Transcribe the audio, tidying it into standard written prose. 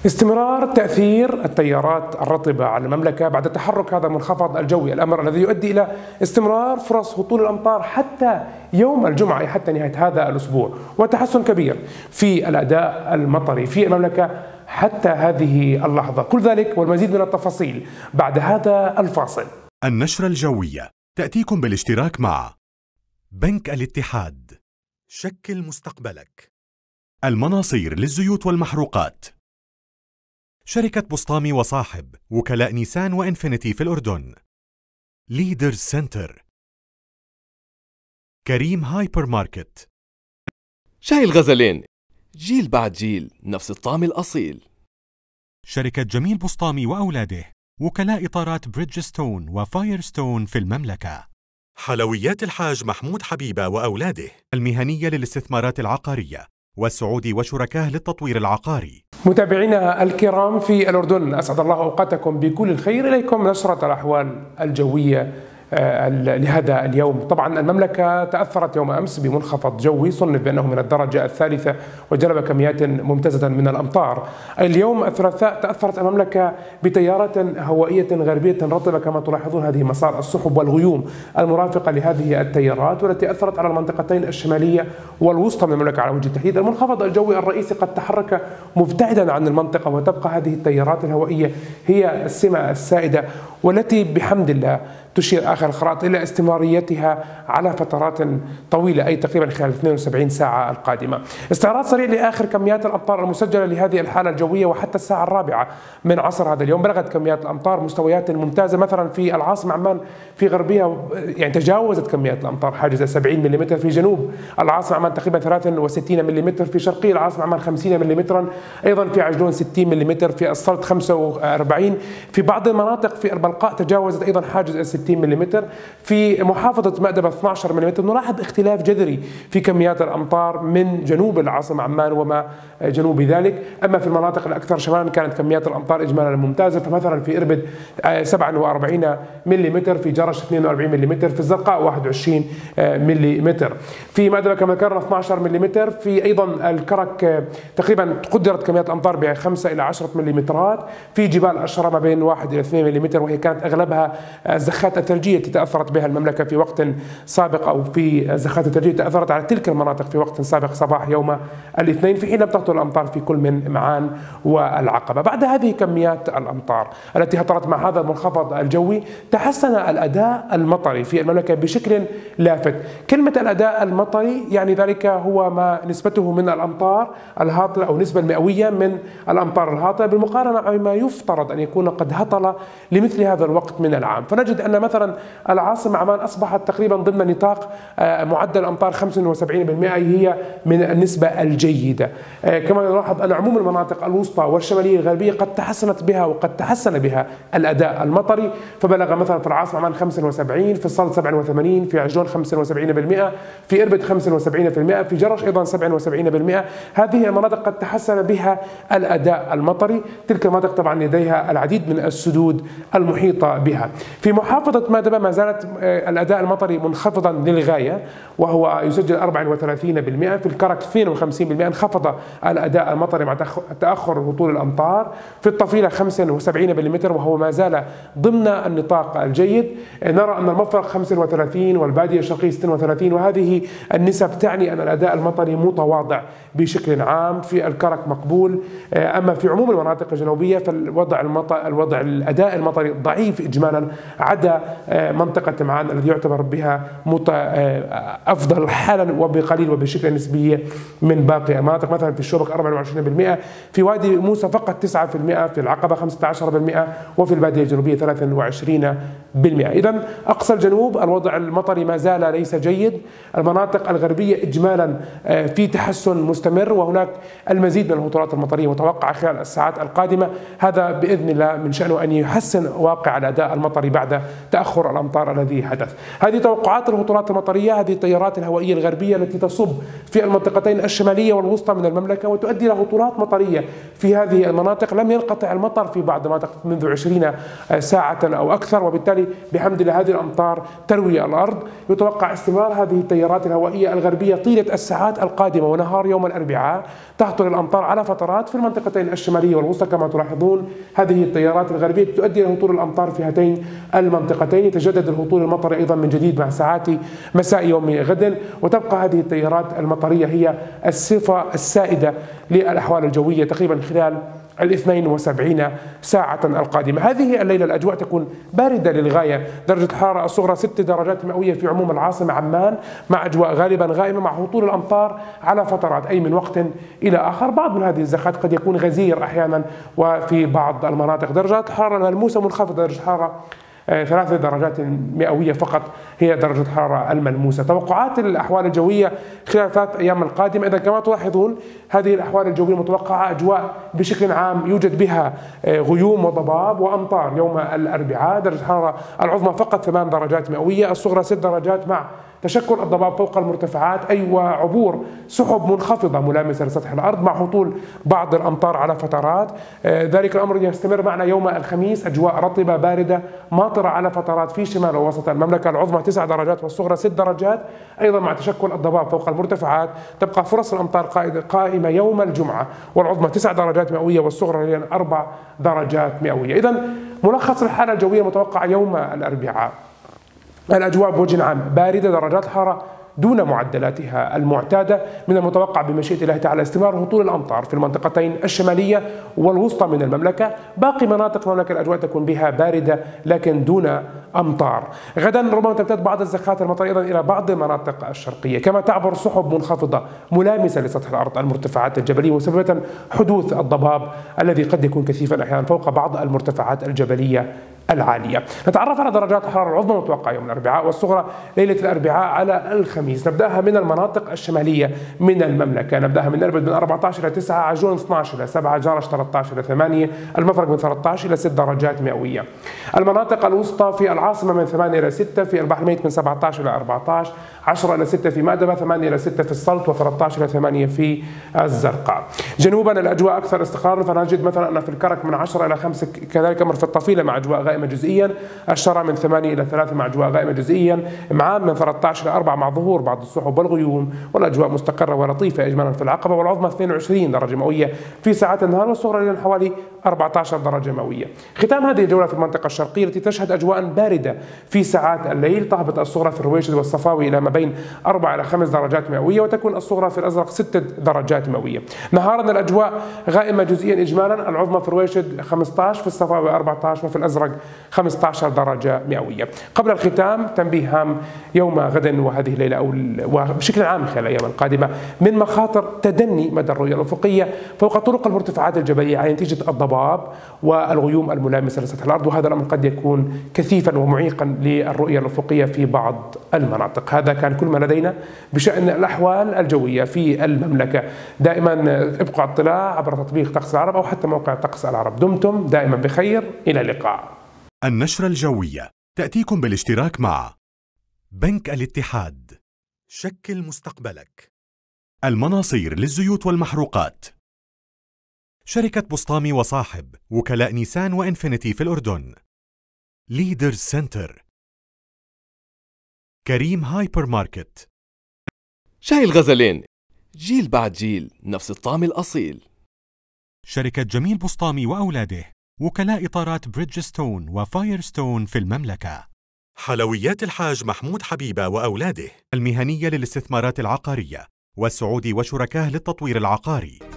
استمرار تأثير التيارات الرطبة على المملكة بعد تحرك هذا المنخفض الجوي، الأمر الذي يؤدي إلى استمرار فرص هطول الأمطار حتى يوم الجمعة، أي حتى نهاية هذا الأسبوع، وتحسن كبير في الأداء المطري في المملكة حتى هذه اللحظة. كل ذلك والمزيد من التفاصيل بعد هذا الفاصل. النشرة الجوية تأتيكم بالاشتراك مع بنك الاتحاد، شكل مستقبلك، المناصير للزيوت والمحروقات، شركة بسطامي وصاحب، وكلاء نيسان وإنفينيتي في الأردن، ليدرز سنتر، كريم هايبر ماركت. شاي الغزلين، جيل بعد جيل نفس الطعم الأصيل. شركة جميل بسطامي وأولاده، وكلاء إطارات بريدجستون وفايرستون في المملكة. حلويات الحاج محمود حبيبة وأولاده، المهنية للاستثمارات العقارية، والسعودي وشركاه للتطوير العقاري. متابعينا الكرام في الأردن، أسعد الله أوقاتكم بكل الخير. إليكم نشرة الأحوال الجوية لهذا اليوم. طبعا المملكة تأثرت يوم أمس بمنخفض جوي صنف بأنه من الدرجة الثالثة وجلب كميات ممتازة من الأمطار. اليوم الثلاثاء تأثرت المملكة بتيارات هوائية غربية رطبة كما تلاحظون، هذه مسار السحب والغيوم المرافقة لهذه التيارات والتي أثرت على المنطقتين الشمالية والوسطى من المملكة على وجه التحديد. المنخفض الجوي الرئيسي قد تحرك مبتعدا عن المنطقة، وتبقى هذه التيارات الهوائية هي السمة السائدة والتي بحمد الله تشير آخر الخرائط إلى استمراريتها على فترات طويلة، أي تقريبا خلال 72 ساعة القادمة. استعراض سريع لآخر كميات الأمطار المسجلة لهذه الحالة الجوية، وحتى الساعة 4 من عصر هذا اليوم بلغت كميات الأمطار مستويات ممتازة. مثلا في العاصمة عمان في غربها يعني تجاوزت كميات الأمطار حاجز 70 ملم، في جنوب العاصمة عمان تقريبا 63 ملم، في شرقي العاصمة عمان 50 ملم، أيضا في عجلون 60 ملم، في السلط 45، في بعض المناطق في البلقاء تجاوزت أيضا حاجز 60 ملم، في محافظة مأدبة 12 ملم. نلاحظ اختلاف جذري في كميات الأمطار من جنوب العاصمة عمان وما جنوب ذلك. أما في المناطق الأكثر شمالا كانت كميات الأمطار إجمالا ممتازة، فمثلا في إربد 47 ملم، في جرش 42 ملم، في الزرقاء 21 ملم، في مأدبة كما ذكرنا 12 ملم، في أيضا الكرك تقريبا قدرت كميات الأمطار ب 5 إلى 10 ملم، في جبال الشرى ما بين 1 إلى 2 ملم، وهي كانت أغلبها الزخات الثلجية التي تأثرت بها المملكة في وقت سابق، أو في الزخات الثلجية تأثرت على تلك المناطق في وقت سابق صباح يوم الاثنين، في حين لم تهطل الأمطار في كل من معان والعقبة. بعد هذه كميات الأمطار التي هطلت مع هذا المنخفض الجوي تحسن الأداء المطري في المملكة بشكل لافت. كلمة الأداء المطري يعني ذلك هو ما نسبته من الأمطار الهاطلة أو نسبة المئوية من الأمطار الهاطلة بالمقارنة مع ما يفترض أن يكون قد هطل لمثل هذا الوقت من العام. فنجد أن مثلا العاصمة عمان أصبحت تقريبا ضمن نطاق معدل الأمطار 75%، هي من النسبة الجيدة. كما نلاحظ أن عموم المناطق الوسطى والشمالية الغربية قد تحسنت بها وقد تحسن بها الأداء المطري، فبلغ مثلا في العاصمة عمان 75، في السلط 87، في عجلون 75%، في إربد 75%، في جرش أيضا 77%. هذه المناطق قد تحسن بها الأداء المطري. تلك المناطق طبعا لديها العديد من السدود المحيطة بها. في محافظة مأدبة ما زالت الأداء المطري منخفضا للغاية، وهو يسجل 34%، في الكرك 52% انخفض الأداء المطري مع تأخر هطول الأمطار، في الطفيلة 75 ملم وهو ما زال ضمن النطاق الجيد. نرى أن المفرق 35 والبادية الشرقية 36، وهذه النسب تعني أن الأداء المطري متواضع بشكل عام. في الكرك مقبول، أما في عموم المناطق الجنوبية فالوضع الأداء المطري ضعيف إجمالا، عدا منطقة معان الذي يعتبر بها أفضل حالا وبقليل وبشكل نسبي من باقي المناطق. مثلا في الشوبك 24%، في وادي موسى فقط 9%، في العقبة 15%، وفي البادية الجنوبية 23%. إذن أقصى الجنوب الوضع المطري ما زال ليس جيد. المناطق الغربية إجمالا في تحسن مستمر، وهناك المزيد من الهطولات المطرية متوقعة خلال الساعات القادمة. هذا بإذن الله من شأنه أن يحسن واقع الأداء المطري بعد تأخر الأمطار الذي حدث. هذه توقعات الهطولات المطرية، هذه التيارات الهوائية الغربية التي تصب في المنطقتين الشمالية والوسطى من المملكة وتؤدي إلى هطولات مطرية في هذه المناطق. لم ينقطع المطر في بعض المناطق منذ 20 ساعة أو أكثر، وبالتالي بحمد الله هذه الأمطار تروي الأرض. يتوقع استمرار هذه التيارات الهوائية الغربية طيلة الساعات القادمة، ونهار يوم الأربعاء تهطل الأمطار على فترات في المنطقتين الشمالية والوسطى. كما تلاحظون هذه التيارات الغربية تؤدي إلى هطول الأمطار في هاتين المنطقتين. يتجدد الهطول المطري أيضا من جديد مع ساعات مساء يوم غد، وتبقى هذه التيارات المطرية هي الصفة السائدة للأحوال الجوية تقريبا خلال 72 ساعة القادمة. هذه الليلة الأجواء تكون باردة للغاية، درجة الحرارة الصغرى 6 درجات مئوية في عموم العاصمة عمان، مع أجواء غالبا غائمة مع هطول الأمطار على فترات أي من وقت إلى آخر. بعض من هذه الزخات قد يكون غزير أحيانا، وفي بعض المناطق درجات الحرارة الملموسة منخفضة، درجة الحرارة 3 درجات مئوية فقط هي درجة الحرارة الملموسة. توقعات الأحوال الجوية خلال 3 أيام القادمة، إذا كما تلاحظون هذه الأحوال الجوية المتوقعة أجواء بشكل عام يوجد بها غيوم وضباب وأمطار يوم الأربعاء. درجة الحرارة العظمى فقط 8 درجات مئوية، الصغرى 6 درجات مع تشكل الضباب فوق المرتفعات أي وعبور سحب منخفضة ملامسة لسطح الأرض مع هطول بعض الأمطار على فترات. ذلك الأمر يستمر معنا يوم الخميس، أجواء رطبة باردة ماطرة على فترات في شمال ووسط المملكة، العظمى 9 درجات والصغرى 6 درجات أيضا مع تشكل الضباب فوق المرتفعات. تبقى فرص الأمطار قائمة يوم الجمعة، والعظمى 9 درجات مئوية والصغرى 4 درجات مئوية. إذا ملخص الحالة الجوية المتوقعة يوم الأربعاء: الأجواء بوجه عام باردة، درجات الحرارة دون معدلاتها المعتادة. من المتوقع بمشيئة الله تعالى استمرار هطول الأمطار في المنطقتين الشمالية والوسطى من المملكة. باقي مناطق المملكة الأجواء تكون بها باردة لكن دون أمطار. غدا ربما تمتد بعض الزخات المطرية أيضا إلى بعض المناطق الشرقية، كما تعبر سحب منخفضة ملامسة لسطح الأرض المرتفعات الجبلية مسببة حدوث الضباب الذي قد يكون كثيفا أحيانا فوق بعض المرتفعات الجبلية العالية. نتعرف على درجات الحرارة العظمى المتوقعة يوم الأربعاء والصغرى ليلة الأربعاء على الخميس. نبدأها من المناطق الشمالية من المملكة، نبدأها من إربد من 14 إلى 9، عجلون 12 إلى 7، جرش 13 إلى 8، المفرق من 13 إلى 6 درجات مئوية. المناطق الوسطى في العاصمة من 8 إلى 6، في البحر الميت من 17 إلى 14، 10 إلى 6 في مأدبة، 8 إلى 6 في السلط، و13 إلى 8 في الزرقاء. جنوبا الأجواء أكثر استقرارا، فنجد مثلا أن في الكرك من 10 إلى 5، كذلك أمر في الطفيلة مع أجواء غائمة جزئيا، الشرى من 8 إلى 3 مع أجواء غائمة جزئيا، معام من 13 إلى 4 مع ظهور بعض السحب والغيوم، والأجواء مستقرة ولطيفة إجمالا في العقبة، والعظمى 22 درجة مئوية في ساعات النهار، والصغرى إلى حوالي 14 درجة مئوية. ختام هذه الجولة في المنطقة الشرقية التي تشهد أجواء باردة في ساعات الليل، تهبط الصغرى في الرويشد والصفاوي إلى ما بين 4 إلى 5 درجات مئوية، وتكون الصغرى في الأزرق 6 درجات مئوية. نهارا الأجواء غائمة جزئيا إجمالا، العظمى في الرويشد 15، في الصفاوي 14، وفي الأزرق 15 درجة مئوية. قبل الختام تنبيه هام: يوم غد وهذه الليلة وبشكل عام خلال الأيام القادمة من مخاطر تدني مدى الرؤية الأفقية فوق طرق المرتفعات الجبلية على نتيجة الضباب والغيوم الملامسة لسطح الأرض، وهذا الأمر قد يكون كثيفا ومعيقا للرؤية الأفقية في بعض المناطق. هذا كان كل ما لدينا بشأن الأحوال الجوية في المملكة. دائما ابقوا على اطلاع عبر تطبيق طقس العرب أو حتى موقع طقس العرب. دمتم دائما بخير، إلى اللقاء. النشرة الجوية تأتيكم بالاشتراك مع بنك الاتحاد، شكل مستقبلك، المناصير للزيوت والمحروقات، شركة بسطامي وصاحب، وكلاء نيسان وإنفينيتي في الأردن، ليدرز سنتر، كريم هايبر ماركت، شاي الغزلين، جيل بعد جيل نفس الطعم الأصيل. شركة جميل بسطامي وأولاده، وكلاء إطارات بريدجستون وفايرستون في المملكة. حلويات الحاج محمود حبيبة وأولاده، المهنية للاستثمارات العقارية، والسعودي وشركاه للتطوير العقاري.